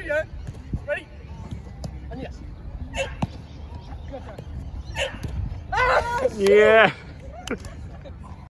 we go. Ready? And yes. Go, go. Ah! Yeah.